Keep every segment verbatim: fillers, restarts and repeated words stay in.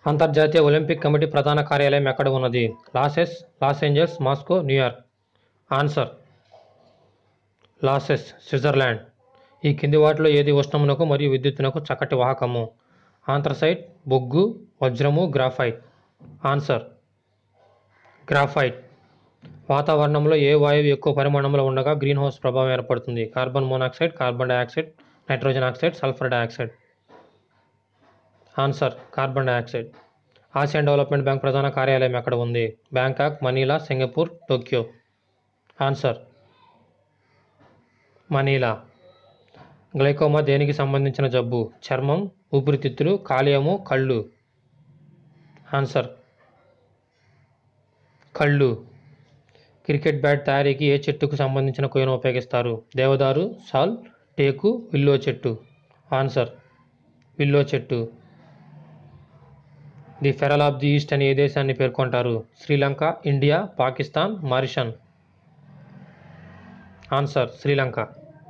అంతర్జాతీయ Olympic committee ప్రధాన కార్యాలయం ఎక్కడ ఉన్నది? Lausanne, Los Angeles, Moscow, New York. Answer Lausanne, Switzerland. ఈ కింది వాటిలో ఏది ఉష్ణమునకు మరియు విద్యుత్తునకు చక్కటి వాహకము? ఆంథ్రసైట్, బొగ్గు, వజ్రము, గ్రాఫైట్. Answer graphite. వాతావరణంలో ఏ వాయువు ఎక్కువ పరిమాణంలో ఉండగా గ్రీన్ హౌస్ ప్రభావం ఏర్పడుతుంది? Carbon monoxide, carbon dioxide, nitrogen oxide, sulphur dioxide. Answer carbon dioxide. Asian development bank ప్రధాన కార్యాలయం ఎక్కడ ఉంది? Bangkok, Manila, Singapore, Tokyo. Answer Manila. Glaucoma దేనికి సంబంధించిన జబ్బు? చర్మం, ఊపిరితిత్తులు, కాలేయము, కళ్ళు. ఆన్సర్ కళ్ళు. క్రికెట్ బ్యాట్ తయారీకి ఏ చెట్టుకు సంబంధించిన కొయ్యను ఉపయోగిస్తారు? దేవదారు, సాల్, టేకు, విల్లో చెట్టు. ఆన్సర్ విల్లో చెట్టు. The pearl of the east అని ఏ దేశాన్ని పేర్కొంటారు? Sri Lanka, India, Pakistan, Mauritius. Answer Sri Lanka.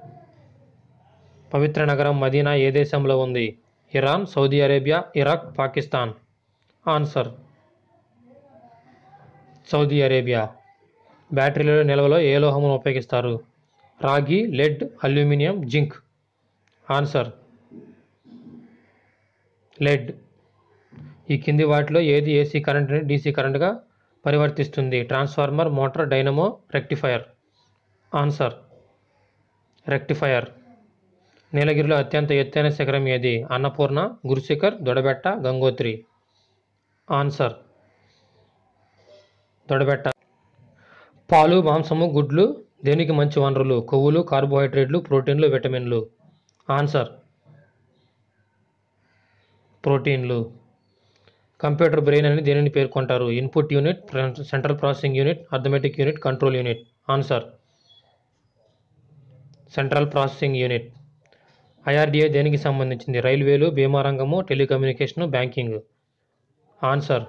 పవిత్ర నగరం మదీనా ఏ దేశంలో ఉంది? Iran, Saudi Arabia, Iraq, Pakistan. Answer Saudi Arabia. బ్యాటరీల నిల్వలో ఏ లోహమును ఉపయోగిస్తారు? రాగి, lead, aluminium, zinc. Answer lead. ఈ కింది వాటిలో ఏది ఏసీ కరెంట్ని డీసీ కరెంట్గా పరివర్తిస్తుంది? Transformer, motor, dynamo, rectifier. Answer rectifier. నీలగిరిలో అత్యంత ఎత్తైన శిఖరం ఏది? అన్నపూర్ణ, గురుశిఖర్, దొడబెట్ట, గంగోత్రి. ఆన్సర్ దొడబెట్ట. పాలు, మాంసము, గుడ్లు దేనికి మంచి వనరులు? కొవ్వులు, కార్బోహైడ్రేట్లు, ప్రోటీన్లు, విటమిన్లు. ఆన్సర్ ప్రోటీన్లు. కంప్యూటర్ బ్రెయిన్ అని దేనిని పేర్కొంటారు? Input unit, central processing unit, arithmetic unit, control unit. Answer central processing unit. IRDA దేనికి సంబంధించింది? రైల్వేలు, బీమా రంగము, టెలికమ్యూనికేషను, బ్యాంకింగ్. ఆన్సర్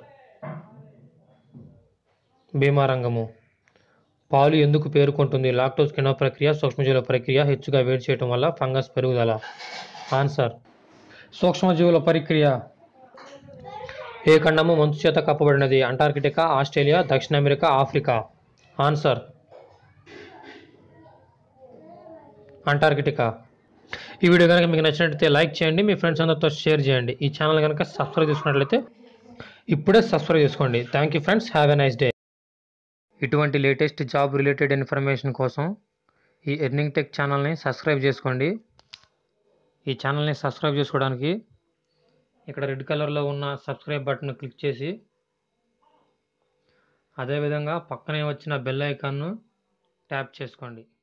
బీమా రంగము. పాలు ఎందుకు పేరుకుంటుంది? లాక్టోజ్ కిణవ ప్రక్రియ, సూక్ష్మజీవుల ప్రక్రియ, హెచ్చుగా వేడి చేయడం వల్ల, ఫంగస్ పెరుగుదల. ఆన్సర్ సూక్ష్మజీవుల ప్రక్రియ. ఏ ఖండము మంచు చేత కప్పబడినది? అంటార్కిటికా, ఆస్ట్రేలియా, దక్షిణ అమెరికా, ఆఫ్రికా. Answer Antarctica. ఈ వీడియో కనుక మీకు నచ్చినట్లయితే లైక్ చేయండి, మీ ఫ్రెండ్స్ అందరితో షేర్ చేయండి. ఈ ఛానల్ కనుక సబ్స్క్రైబ్ చేసుకున్నట్లయితే ఇప్పుడే సబ్స్క్రైబ్ చేసుకోండి. Thank you friends, have a nice day. ఇటువంటి లేటెస్ట్ జాబ్ రిలేటెడ్ ఇన్ఫర్మేషన్ కోసం ఈ ఎర్నింగ్ టెక్ ఛానల్ని సబ్స్క్రైబ్ చేసుకోండి. ఈ ఛానల్ని సబ్స్క్రైబ్ చేసుకోవడానికి ఇక్కడ రెడ్ కలర్లో ఉన్న సబ్స్క్రైబ్ బటన్ క్లిక్ చేసి అదేవిధంగా పక్కనే వచ్చిన బెల్ ఐకాన్ను ట్యాప్ చేసుకోండి.